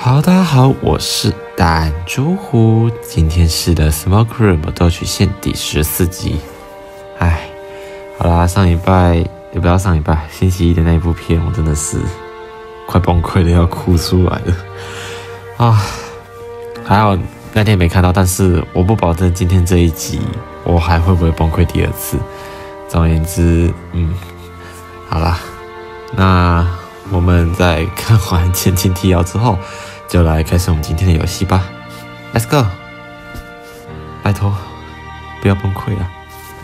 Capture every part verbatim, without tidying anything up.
Hello， 大家好，我是弹珠湖，今天是的 Smoke Room 斗曲线第十四集。唉，好啦，上礼拜也不要上礼拜，星期一的那一部片，我真的是快崩溃了，要哭出来了啊！还好那天没看到，但是我不保证今天这一集我还会不会崩溃第二次。总而言之，嗯，好啦，那我们在看完前情提要之后，就来开始我们今天的游戏吧。Let's go！ 拜托，不要崩溃啊！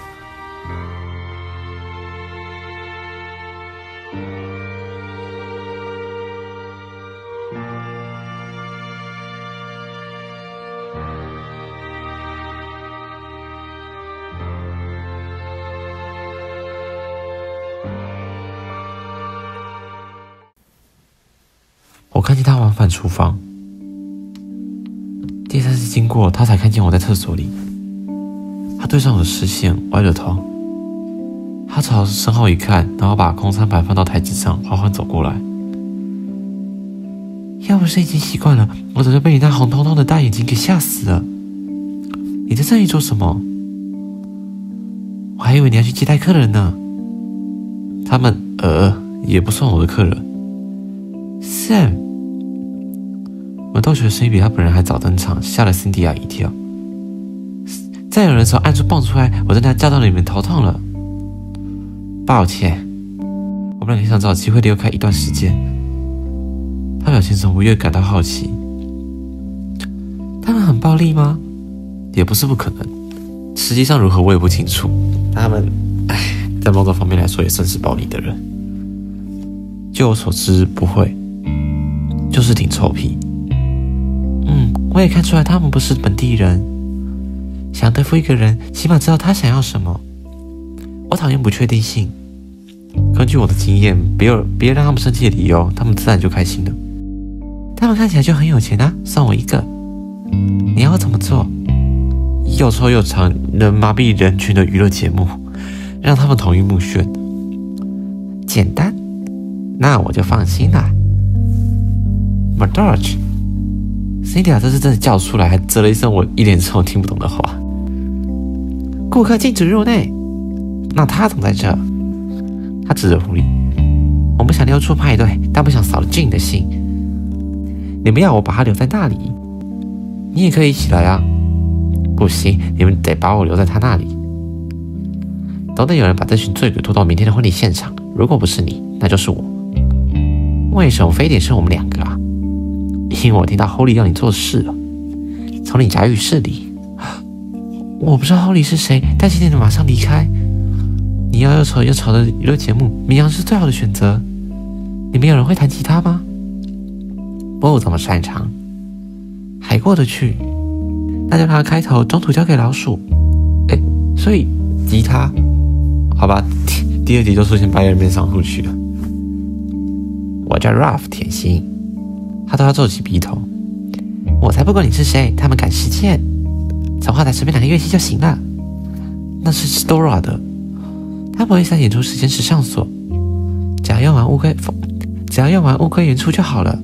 我看见他往返厨房，第三次经过，他才看见我在厕所里。他对上我的视线，歪了头。他朝身后一看，然后把空餐盘放到台子上，缓缓走过来。要不是已经习惯了，我早就被你那红彤彤的大眼睛给吓死了。你在这里做什么？我还以为你要去接待客人呢。他们，呃，也不算我的客人。Sam。我斗曲的声音比他本人还早登场，吓了辛迪亚一跳。在有人的时候按住蹦出来，我在那叫到里面头痛了。抱歉，我们两个想找机会离开一段时间。他表情从不越感到好奇。他们很暴力吗？也不是不可能，实际上如何我也不清楚。他们，唉，在某种方面来说也算是暴力的人。就我所知，不会，就是挺臭屁。嗯，我也看出来他们不是本地人。想对付一个人，起码知道他想要什么。我讨厌不确定性。根据我的经验，别有别让他们生气的理由，他们自然就开心了。他们看起来就很有钱啊，算我一个。你要我怎么做？又臭又长，能麻痹人群的娱乐节目，让他们头晕目眩。简单，那我就放心啦。Madorge。辛迪亚这次真的叫出来，还啧了一声我一连串我听不懂的话。顾客禁止入内。那他怎么在这？他指着狐狸。我们想溜出派对，但不想扫了 Jin 的兴。你们要我把他留在那里？你也可以一起来啊。不行，你们得把我留在他那里。总得有人把这群醉鬼拖到明天的婚礼现场。如果不是你，那就是我。为什么非得是我们两个啊？因为我听到 Holly 要你做事了，从你家浴室里。我不知道 Holly 是谁，但请你马上离开。你要又丑又吵的娱乐节目，明阳是最好的选择。你们有人会弹吉他吗？不怎么擅长，还过得去。那就让他开头，中途交给老鼠。哎，所以吉他，好吧，第第二集就出现白人面上户去了。我叫 Ralph 甜心。他都要皱起鼻头。我才不管你是谁，他们赶时间，从后台随便拿个乐器就行了。那是 Stora 的，他不会在演出时间时上锁，只要用完乌龟，只要用完乌龟演出就好了。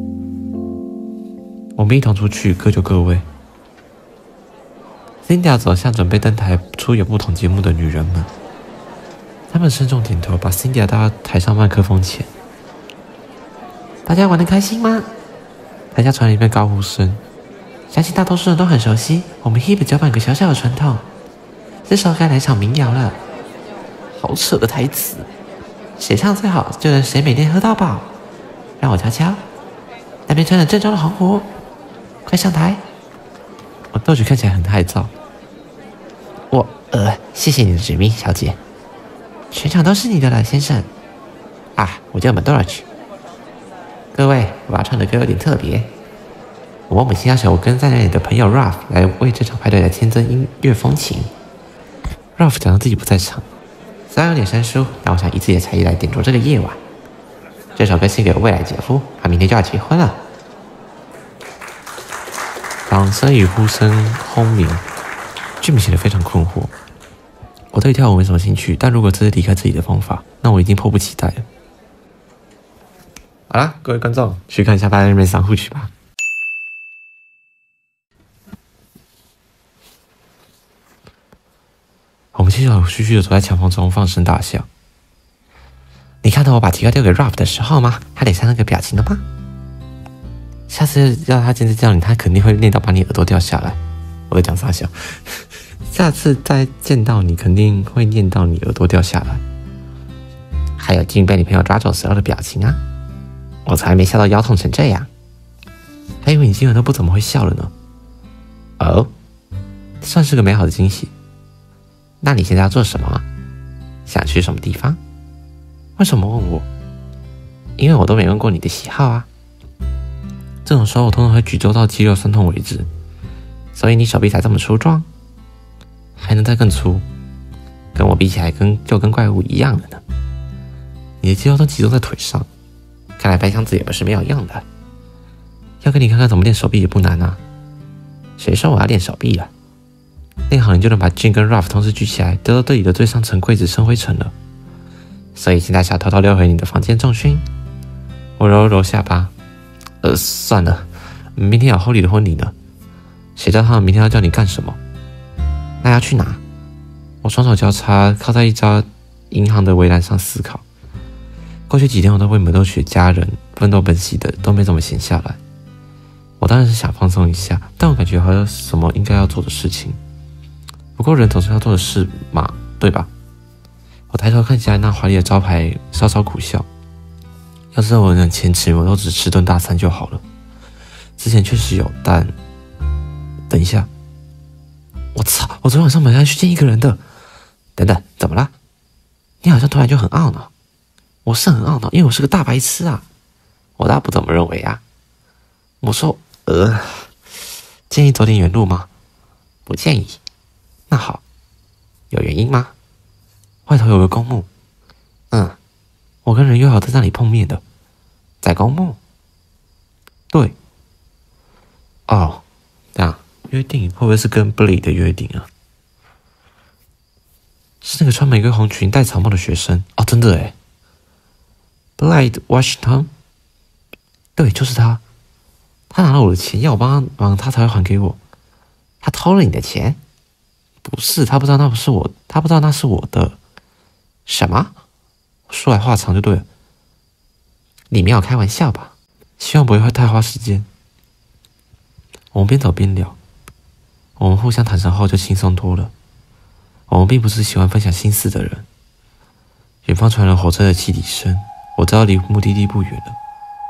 我们一同出去，各就各位。Cynthia 走向准备登台出演不同节目的女人们，他们慎重点头，把 Cynthia 带到台上麦克风前。大家玩得开心吗？台下传来一片高呼声，相信大多数人都很熟悉我们 Hip 九版有个小小的传统，这时候该来场民谣了。好扯的台词，谁唱最好就能谁每天喝到饱。让我瞧瞧，那边穿着正装的红狐，快上台。我斗曲看起来很害臊。我呃，谢谢你的指名，小姐。全场都是你的了，先生。啊，我叫 Madorge。各位，我要唱的歌有点特别。我母亲要求我跟在那里的朋友 Ralph 来为这场派对来添增音乐风情。Ralph 讲到自己不在场，虽然有点生疏，但我想以自己的才艺来点缀这个夜晚。这首歌献给我未来姐夫，他明天就要结婚了。掌声与呼声轰鸣 ，Jim 显得非常困惑。我对跳舞没什么兴趣，但如果这是离开自己的方法，那我一定迫不及待了。好啦，各位观众，去看一下《八人妹散户曲》吧。 我们继续继续的走在墙缝中，放声大笑。你看到我把鸡块丢给 Ralph 的时候吗？他脸上那个表情了吗？下次要他坚持叫你，他肯定会念到把你耳朵掉下来。我在讲傻笑。下次再见到你，肯定会念到你耳朵掉下来。还有金被你朋友抓走时候的表情啊，我从来没笑到腰痛成这样。还以为你今晚都不怎么会笑了呢。哦，算是个美好的惊喜。那你现在要做什么？想去什么地方？为什么问我？因为我都没问过你的喜好啊。这种时候我通常会举重到肌肉酸痛为止，所以你手臂才这么粗壮，还能再更粗，跟我比起来跟就跟怪物一样的呢。你的肌肉都集中在腿上，看来白箱子也不是没有用的。要跟你看看怎么练手臂也不难啊。谁说我要练手臂了？练好你就能把 Jin 跟 Ralph 同时举起来，丢到队里的最上层柜子生灰尘了。所以现在是要偷偷溜回你的房间重训。我揉揉下巴，呃，算了，明天有 Holly 的婚礼呢，谁知道他们明天要叫你干什么？那要去哪？我双手交叉靠在一家银行的围栏上思考。过去几天我都为美斗曲家人奋斗奔袭的，都没怎么闲下来。我当然是想放松一下，但我感觉还有什么应该要做的事情。不过人总是要做的事嘛，对吧？我抬头看起来那华丽的招牌，稍稍苦笑。要是我能坚持，我都只吃顿大餐就好了。之前确实有，但等一下，我操！我昨天晚上本来去见一个人的。等等，怎么了？你好像突然就很懊恼。我是很懊恼，因为我是个大白痴啊。我倒不怎么认为啊。我说，呃，建议走点远路吗？不建议。那好，有原因吗？外头有个公墓。嗯，我跟人约好在那里碰面的。在公墓？对。哦，这样约定会不会是跟 Billy 的约定啊？是那个穿玫瑰红裙戴草帽的学生哦，真的诶 Blythe Washington？ 对，就是他。他拿了我的钱，要我帮他忙，他才会还给我。他偷了你的钱？不是，他不知道那不是我，他不知道那是我的。什么？说来话长就对了。你没有开玩笑吧？希望不会太花时间。我们边走边聊，我们互相坦诚后就轻松多了。我们并不是喜欢分享心事的人。远方传来火车的汽笛声，我知道离目的地不远了。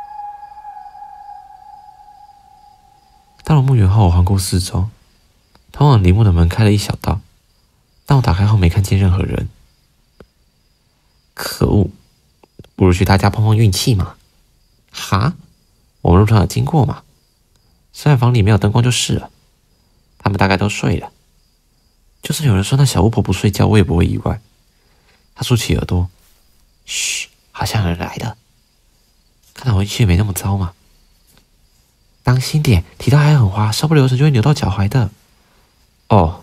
到了墓园后，我环顾四周，通往陵墓的门开了一小道，但我打开后没看见任何人。可恶，不如去他家碰碰运气嘛。哈？我们路上有经过嘛？虽然房里没有灯光就是了。他们大概都睡了。就算有人说那小巫婆不睡觉，我也不会意外。他竖起耳朵，嘘，好像有人来的。看来我运气没那么糟嘛。当心点，提到还很滑，稍不留神就会扭到脚踝的。哦，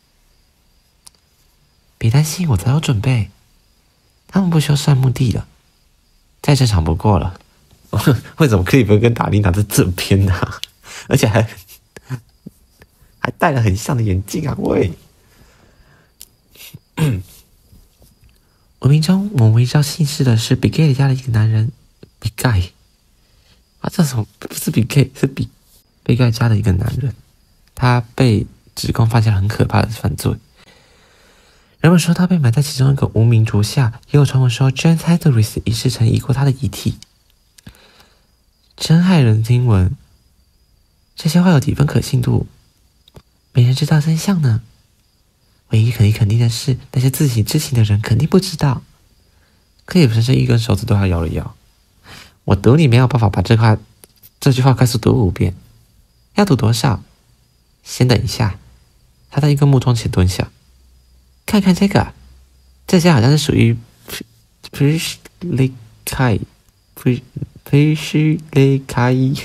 别担心，我早有准备。他们不修缮墓地了，再正常不过了。为什么克里芬跟达利娜在这边啊？而且还还戴了很像的眼镜啊！喂，我命中我围绕姓氏的是比盖家的一个男人，比盖。啊，这什么不是比盖，是比被盖家的一个男人，他被指控犯下了很可怕的犯罪。人们说他被埋在其中一个无名竹下，也有传闻说 James Harris 一世曾移过他的遗体。真骇人听闻，这些话有几分可信度？没人知道真相呢。唯一可以肯定的是，那些自己知情的人肯定不知道。克里夫甚至一根手指都要摇了摇。我赌你没有办法把这话这句话快速读五遍。要赌多少？先等一下。他在一个木桩前蹲下，看看这个，这些好像是属于 Prishley Kai Prishley Kai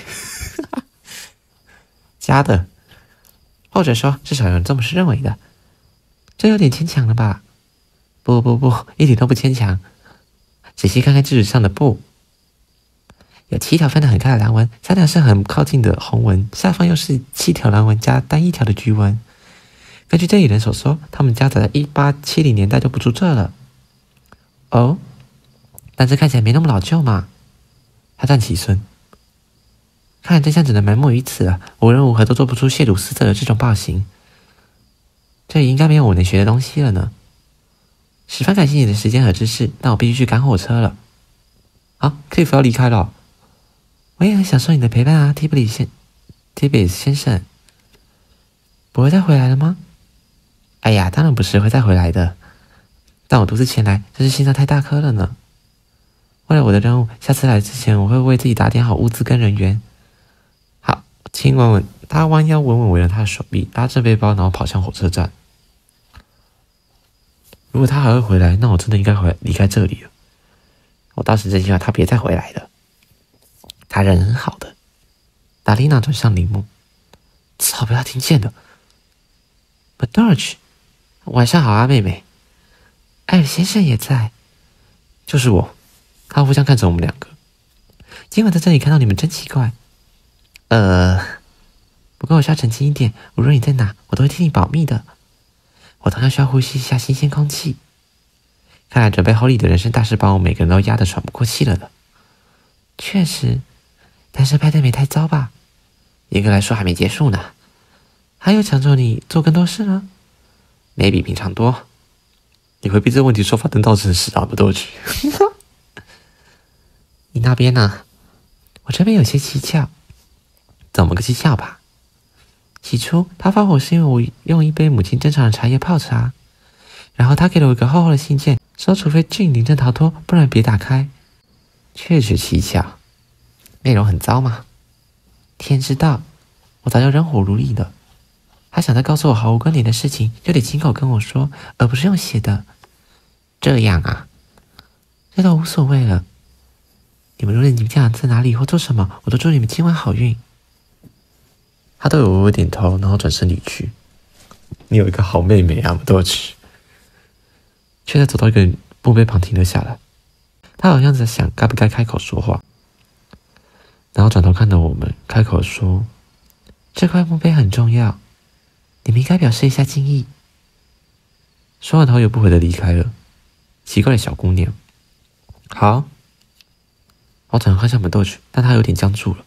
家的，或者说至少有人这么是认为的。这有点牵强了吧？不不不，一点都不牵强。仔细看看字上的布，有七条分得很开的蓝纹，三条是很靠近的红纹，下方又是七条蓝纹加单一条的橘纹。 根据这里人所说，他们家早在一八七零年代就不住这了。哦，但这看起来没那么老旧嘛。他站起身，看来真相只能埋没于此了。无论如何都做不出亵渎死者的这种暴行。这里应该没有我能学的东西了呢。十分感谢你的时间和知识，但我必须去赶火车了。啊，克利夫要离开了。我也很享受你的陪伴啊，提布里先，提比斯先生。不会再回来了吗？哎呀，当然不是会再回来的。但我独自前来，真是心脏太大颗了呢。为了我的任务，下次来之前我会为自己打点好物资跟人员。好，请稳稳。他弯腰稳稳围了他的手臂，拉着背包，然后跑向火车站。如果他还会回来，那我真的应该回离开这里了。我倒是真希望他别再回来了。他人很好的。达丽娜转向铃木，操，被他听见了。Madorch， 晚上好啊，妹妹。艾尔先生也在。就是我。他互相看着我们两个。今晚在这里看到你们真奇怪。呃，不过我需要澄清一点，无论你在哪，我都会替你保密的。我同样需要呼吸一下新鲜空气。看来准备婚礼的人生大事把我们每个人都压得喘不过气了呢。确实，但是派对没太糟吧？严格来说还没结束呢。还有强求你做更多事呢？没比平常多。你回避这个问题说法真倒真实啊，不都去？你那边呢？我这边有些蹊跷。怎么个蹊跷吧？起初他发火是因为我用一杯母亲珍藏的茶叶泡茶，然后他给了我一个厚厚的信件，说除非俊临阵逃脱，不然别打开。确实蹊跷，内容很糟吗？天知道，我早就扔火炉里了。他想再告诉我毫无关联的事情，就得亲口跟我说，而不是用写的。这样啊，这都无所谓了。你们无论你们家在哪里或做什么，我都祝你们今晚好运。他对我微微点头，然后转身离去。你有一个好妹妹啊，我都去。却在走到一个墓碑旁停了下来。他好像在想该不该开口说话，然后转头看着我们，开口说：“这块墓碑很重要，你们应该表示一下敬意。”说完头也不回的离开了。奇怪的小姑娘。好，我转头看向门豆去，但她有点僵住了。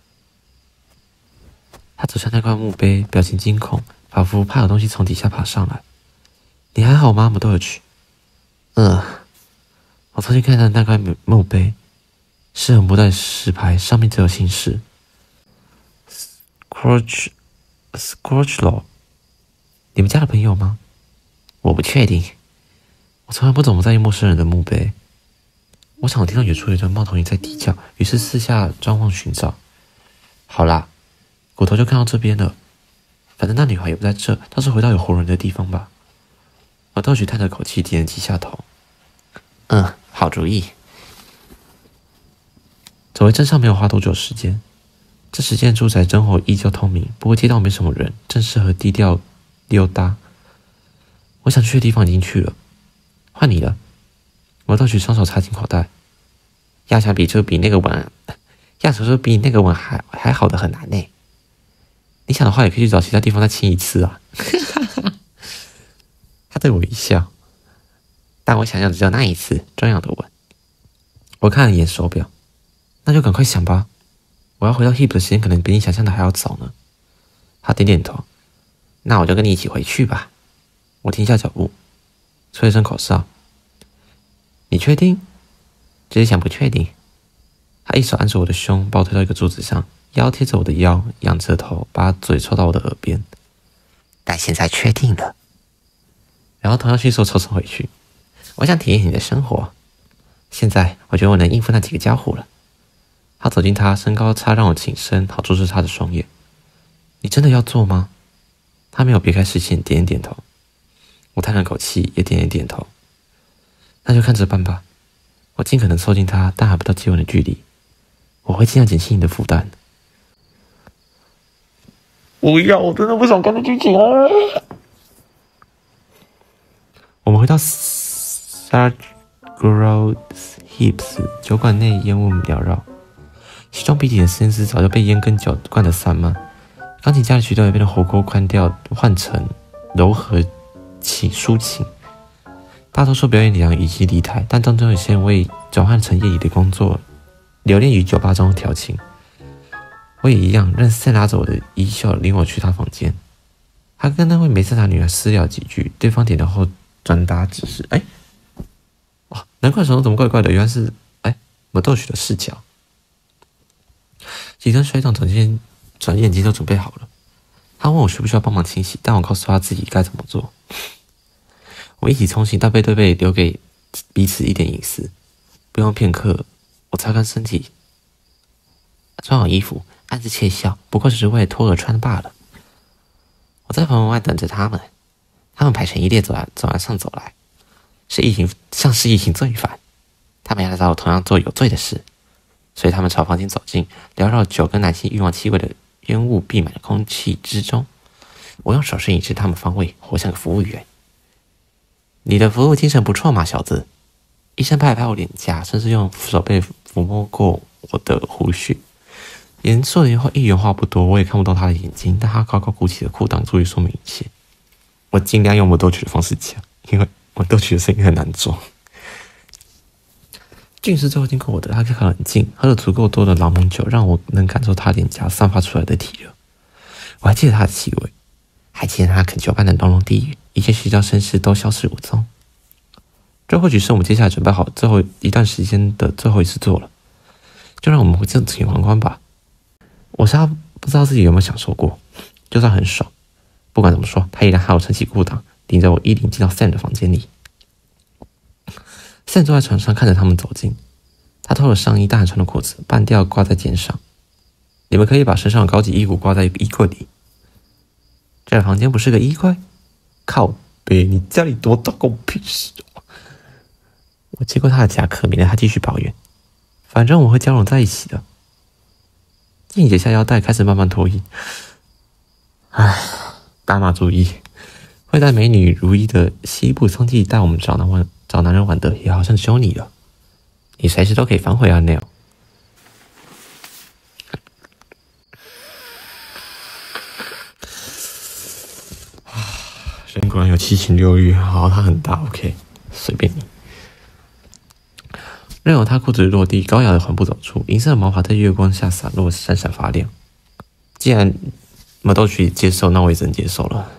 他走向那块墓碑，表情惊恐，仿佛怕有东西从底下爬上来。你还好吗，姆多尔曲？嗯。我重新看到那块墓碑，是横波带石牌，上面只有姓氏 Scorch Scorchlaw。你们家的朋友吗？我不确定。我从来不怎么在意陌生人的墓碑。我想我听到远处有一阵猫头鹰在啼叫，于是四下张望寻找。好啦。骨头就看到这边了，反正那女孩也不在这，倒是回到有活人的地方吧。我倒许叹着口气，点了几下头。嗯，好主意。走回镇上没有花多久时间，这时间住宅灯火依旧通明，不过街道没什么人，正适合低调溜达。我想去的地方已经去了，换你了。我倒许双手插进口袋，要想比这比那个碗，要想说比那个碗还还好的很难呢。你想的话，也可以去找其他地方再亲一次啊！他对我一笑，但我想要的只有那一次重要的吻。我看了一眼手表，那就赶快想吧。我要回到 Hip 的时间可能比你想象的还要早呢。他点点头，那我就跟你一起回去吧。我停下脚步，吹了声口哨。你确定？只是想不确定。他一手按住我的胸，把我推到一个柱子上。腰贴着我的腰，仰着头，把嘴凑到我的耳边。但现在确定了。然后同样迅速抽身回去。我想体验你的生活。现在我觉得我能应付那几个家伙了。他走近他，身高差让我起身，好注视他的双眼。你真的要做吗？他没有别开视线，点点头。我叹了口气，也点了点头。那就看着办吧。我尽可能凑近他，但还不到接吻的距离。我会尽量减轻你的负担。不要，我真的不想看这剧情啊！我们回到 Sargroves Hips 酒馆内，烟雾缭绕，其中鼻涕的声丝早就被烟跟酒灌得散漫。钢琴家的曲调也变得活泼宽调，换成柔和情抒情。大多数表演娘以及离台，但当中有些人为转换成业余的工作，留恋于酒吧中调情。我也一样，任Sam拉着我的衣袖，领我去他房间。他跟那位美色塔女孩私聊几句，对方点头后转达指示。哎，哇，难怪手动怎么怪怪的，原来是哎魔豆曲的视角。几根水桶转眼转眼睛都准备好了。他问我需不需要帮忙清洗，但我告诉他自己该怎么做。我们一起冲洗，但背对背留给彼此一点隐私。不用片刻，我擦干身体，穿好衣服，暗自窃笑，不过只是为了脱而穿罢了。我在房门外等着他们，他们排成一列走来走来上走来，是一群像是一群罪犯。他们要找我同样做有罪的事，所以他们朝房间走近，缭绕酒跟男性欲望气味的烟雾闭满了空气之中。我用手势引示他们方位，活像个服务员。你的服务精神不错嘛，小子。医生拍了拍我脸颊，甚至用手背抚摸过我的胡须。严肃的话一言话不多，我也看不到他的眼睛，但他高高鼓起的裤裆足以说明一切。我尽量用魔豆曲的方式讲，因为魔豆曲的声音很难做。俊是最后经过我的，他靠很近，喝了足够多的朗姆酒，让我能感受他脸颊散发出来的体热。我还记得他的气味，还记得他恳求般的浓浓低语，一切虚张声势都消失无踪。这或许是我们接下来准备好最后一段时间的最后一次做了，就让我们正经皇冠吧。我实在不知道自己有没有享受过，就算很爽，不管怎么说，他依然害我撑起裤裆，领着我衣领进到 Sam 的房间里。Sam 坐在床上看着他们走近，他脱了上衣，但还穿了裤子，半吊挂在肩上。你们可以把身上的高级衣服挂在衣柜里。这房间不是个衣柜？靠北，你家里多大狗屁事啊！我接过他的夹克，免得他继续抱怨。反正我会交融在一起的。静解下腰带，开始慢慢脱衣。唉，大妈注意，会带美女如一的西部娼妓带我们找男玩找男人玩的，也好像只有你了。你随时都可以反悔啊 ，Neil。人果然有七情六欲，好，他很大 ，OK， 随便你。任由他裤子落地，高雅的缓步走出，银色的毛发在月光下洒落，闪闪发亮。既然魔豆曲接受，那我也只能接受了。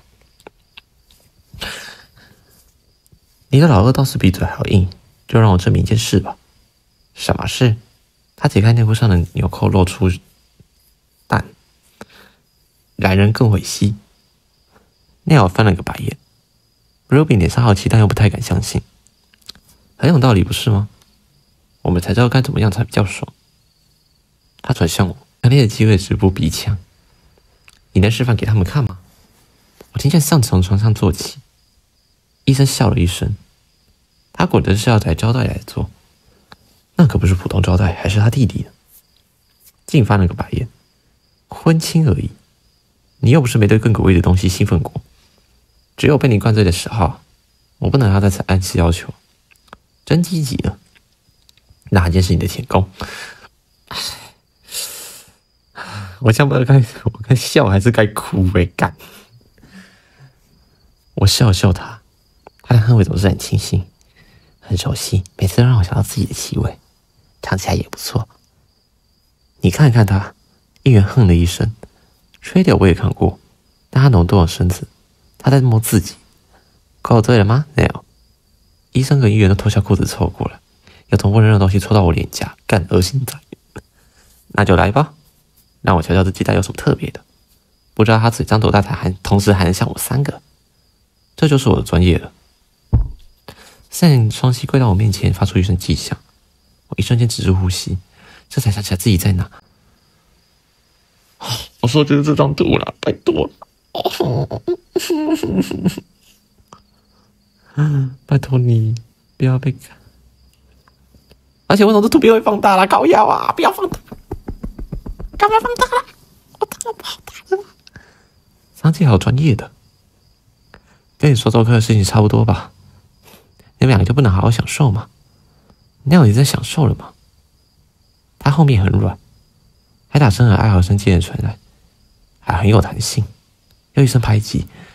你的老二倒是比嘴还要硬，就让我证明一件事吧。什么事？他解开内裤上的纽扣，露出蛋，然人更猥亵。奈尔翻了个白眼 ，Ruby 脸上好奇，但又不太敢相信。很有道理，不是吗？我们才知道该怎么样才比较爽。他转向我，强烈的机会直扑鼻腔。你能示范给他们看吗？我听见上从床上坐起，医生笑了一声。他果然是要来招待来做，那可不是普通招待，还是他弟弟呢。竟翻了个白眼，婚亲而已，你又不是没对更可贵的东西兴奋过。只有被你灌醉的时候，我不能还要再次按次要求。真积极呢。那还真是你的天功。我想不知道该我该笑还是该哭为干。我笑了笑他，他的氛围总是很清新，很熟悉，每次都让我想到自己的气味，尝起来也不错。你看看他，议员哼了一声，吹掉我也看过，但他挪动了身子，他在摸自己。够对了吗 ，Neil？ 医生和议员都脱下裤子凑过来。要从温热的东西戳到我脸颊，干恶心仔。那就来吧，让我瞧瞧这鸡蛋有什么特别的。不知道他嘴张多大才还同时还能像我三个，这就是我的专业了。Sam 双膝跪到我面前，发出一声巨响，我一瞬间止住呼吸，这才想起来自己在哪。哦、我说就是这张图了，拜托了。哦、拜托你不要被看。而且为什么这图片会放大了？靠腰啊！不要放大，干嘛放大了？我他妈不好打了。张姐好专业的，跟你说做客的事情差不多吧？你们两个就不能好好享受吗？那样你在享受了吗？他后面很软，还打声和爱好声接连传来，还很有弹性。又一声拍击，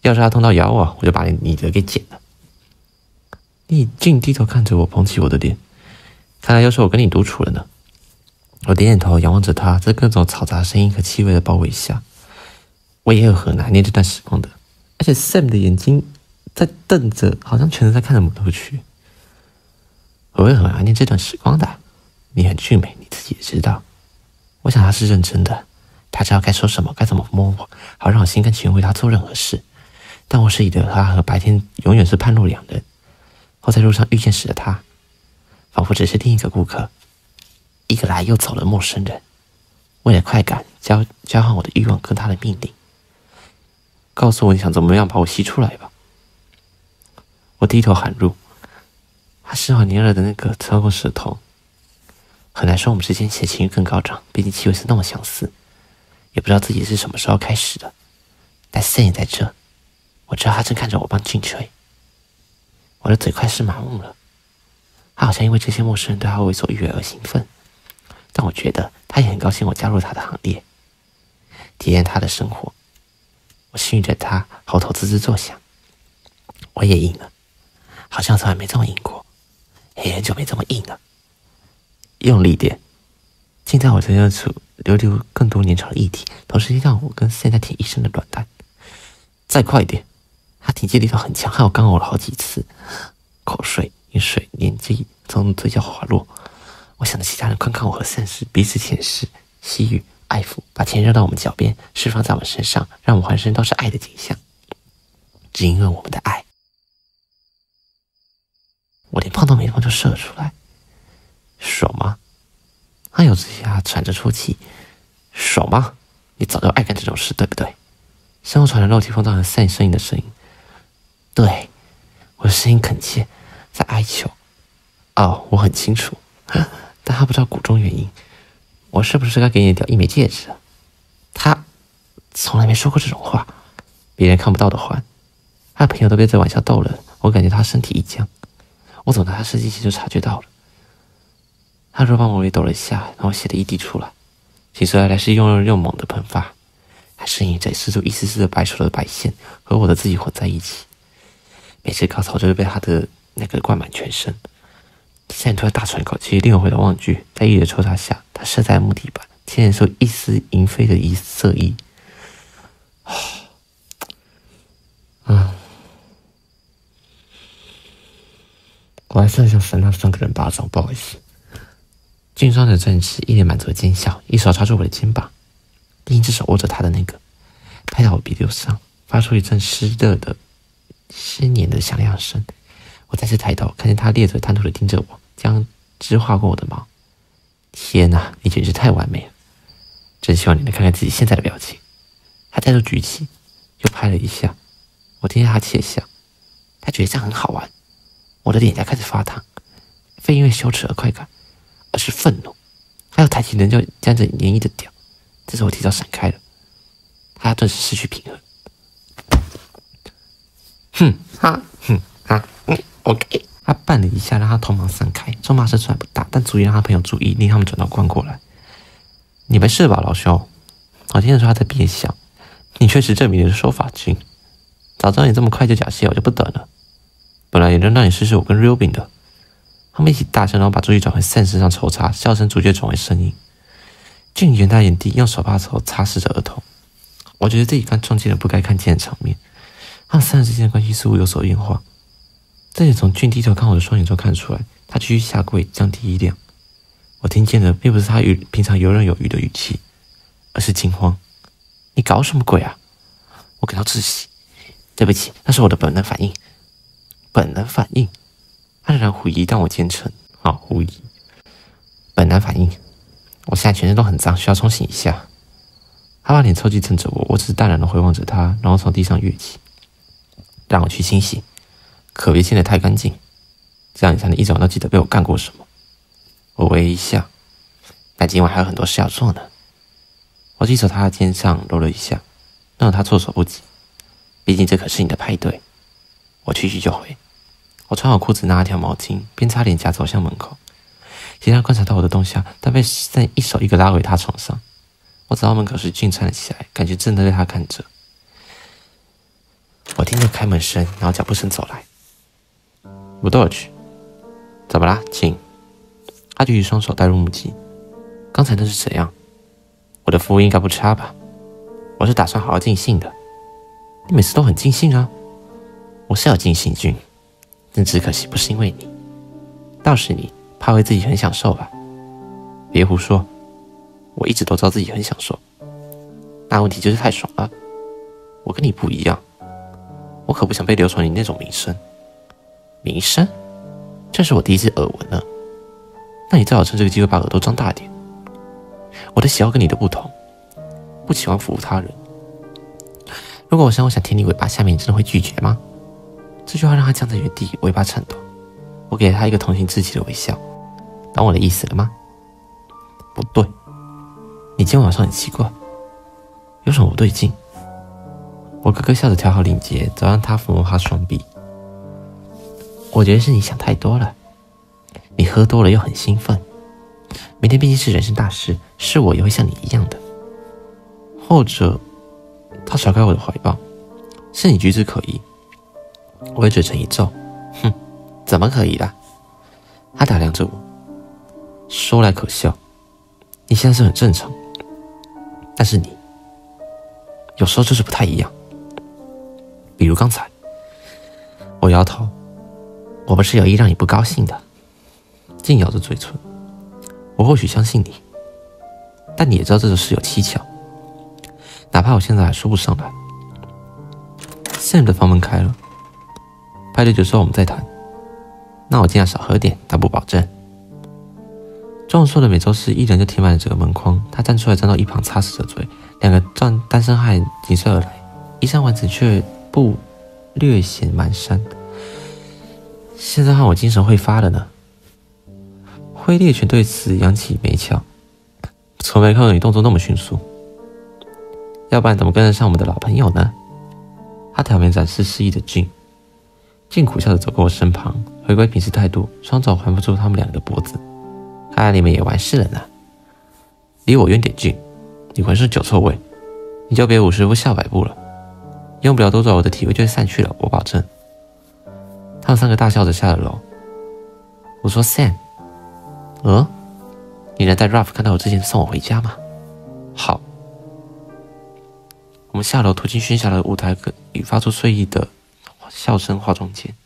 要是他痛到咬我，我就把你你的给剪了。丽静低头看着我，捧起我的脸，看来又是我跟你独处了呢。我点点头，仰望着他，在各种嘈杂声音和气味的包围下，我也有很难念这段时光的。而且 Sam 的眼睛在瞪着，好像全都在看着母兔区。我会很怀念这段时光的。你很俊美，你自己也知道。我想他是认真的，他知道该说什么，该怎么摸我，好让我心甘情愿为他做任何事。但我是以的他和白天永远是判若两人。后在路上遇见时的他，仿佛只是另一个顾客，一个来又走的陌生人。为了快感，交交换我的欲望跟他的命令。告诉我你想怎么样把我吸出来吧。我低头喊入，他湿滑黏热的那个超过舌头。很难说我们之间谁情欲更高涨，毕竟气味是那么相似，也不知道自己是什么时候开始的。但 Sam 也在这，我知道他正看着我帮进吹。我的嘴快是麻木了，他好像因为这些陌生人对他为所欲为而兴奋，但我觉得他也很高兴我加入他的行列，体验他的生活。我吸引着他，喉头滋滋作响。我也硬了，好像从来没这么硬过，也很久没这么硬了。用力点，尽在我这热处流流更多粘稠的液体，同时让我跟现在舔一身的软蛋。再快一点！他挺击力道很强，害我干呕了好几次，口水、饮水、粘剂从嘴角滑落。我想着其他人观看我和善时彼此舔舐、吸吮、爱抚，把钱扔到我们脚边，释放在我们身上，让我们浑身都是爱的景象。只因为我们的爱，我连碰都没碰就射了出来。爽吗？他有之下喘着粗气。爽吗？你早就爱干这种事，对不对？身后传来肉体碰撞和善声音的声音。对，我的声音恳切，在哀求。哦，我很清楚，但他不知道谷中原因。我是不是该给你掉一枚戒指啊？他从来没说过这种话，别人看不到的环。他的朋友都被这玩笑逗了，我感觉他身体一僵。我走到他设计器就察觉到了。他若帮我微抖了一下，然后血的一滴出来，其实原来是又热又猛的喷发，还呻吟着施出一丝丝的白手的白线和我的自己混在一起。每次高潮就是被他的那个灌满全身。现在突然大喘一口气，令我回头望去，在一的抽插下，他射在木地板，牵连出一丝银飞的一色衣。啊！我还是很想扇那三个人巴掌，不好意思。俊双的站直，一脸满足的奸笑，一手抓住我的肩膀，另一只手握着他的那个，拍到我鼻溜上，发出一阵湿热的、湿黏的响亮声。我再次抬头，看见他咧嘴贪图的盯着我，将枝划过我的毛。天哪，你简直太完美了！真希望你能看看自己现在的表情。他再度举起，又拍了一下，我听见他窃笑，他觉得这样很好玩。我的脸颊开始发烫，非因为羞耻而快感，而是愤怒。还有抬起人就沾着黏液的屌，这时我提早闪开了，他顿时失去平衡。哼哈哼哈嗯 OK。他绊了一下，让他头毛散开，咒骂声虽然不大，但足以让他朋友注意，令他们转头观过来。你没事吧，老兄？我听得出他在憋笑。你确实证明你的手法精，早知道你这么快就假戏，我就不等了。本来也能让你试试我跟 Rubin 的。他们一起大声，然后把注意转回 Sam 身上抽插，笑声逐渐转为声音。俊眼大眼地用手把手擦拭着额头。我觉得自己刚撞见了不该看见的场面，他们三人之间的关系似乎有所变化。这也从俊低头看我的双眼中看出来，他继续下跪，降低音量。我听见的并不是他与平常游刃有余的语气，而是惊慌。你搞什么鬼啊？我感到窒息。对不起，那是我的本能反应。本能反应？他仍然狐疑，但我坚称，好狐疑。本能反应。我现在全身都很脏，需要冲洗一下。他把脸凑近蹭着我，我只是淡然的回望着他，然后从地上跃起，让我去清洗。可别清得太干净，这样你才能一整晚都记得被我干过什么。我微一笑，但今晚还有很多事要做呢。我击手他的肩上揉了一下，让他措手不及。毕竟这可是你的派对。我去去就回。我穿好裤子，拿了条毛巾，边擦脸颊走向门口。其他人观察到我的动向，但被Sam一手一个拉回他床上。我走到门口时，俊站了起来，感觉真的被他看着。 我听见开门声，然后脚步声走来。不对去，怎么啦，请？他举起双手带入目击，刚才那是怎样？我的服务应该不差吧？我是打算好好尽兴的。你每次都很尽兴啊。我是有尽兴君，但只可惜不是因为你，倒是你怕为自己很享受吧？别胡说，我一直都知道自己很享受。那问题就是太爽了。我跟你不一样，我可不想被流传你那种名声。名声？这是我第一次耳闻呢。那你最好趁这个机会把耳朵张大点。我的喜好跟你的不同，不喜欢服务他人。如果我想我想舔你尾巴下面，你真的会拒绝吗？这句话让他僵在原地，尾巴颤抖。我给了他一个同情自己的微笑。懂我的意思了吗？不对，你今天晚上很奇怪，有什么不对劲？我咯咯笑着调好领结，再让他抚摸他双臂。我觉得是你想太多了，你喝多了又很兴奋。明天毕竟是人生大事，是我也会像你一样的。或者，他甩开我的怀抱，是你举止可疑。我会嘴唇一皱，哼，怎么可以啦？他打量着我，说来可笑，你现在是很正常，但是你有时候就是不太一样。比如刚才，我摇头，我不是有意让你不高兴的。竟咬着嘴唇，我或许相信你，但你也知道这个事有蹊跷，哪怕我现在还说不上来。Sam 的房门开了，派对结束后我们再谈。那我尽量少喝点，但不保证。众人说的每周四，一人就填满了整个门框。他站出来，站到一旁，擦拭着嘴。两个单单身汉紧随而来，衣衫完整却不略显蹒跚。现在让我精神会发了呢。挥猎犬对此扬起眉翘，从没看到你动作那么迅速，要不然怎么跟得上我们的老朋友呢？他挑眉展示示意的俊，俊苦笑着走过我身旁，回归平时态度，双手环不住他们两个的脖子。看来你们也完事了呢。离我远点，俊，你浑身酒臭味，你就别五十步笑百步了，用不了多久我的体味就会散去了，我保证。他们三个大笑着下了楼。我说 Sam， 呃，你能在 Ralph 看到我之前送我回家吗？好。我们下楼途经喧嚣的舞台与发出睡意的笑声化妆间。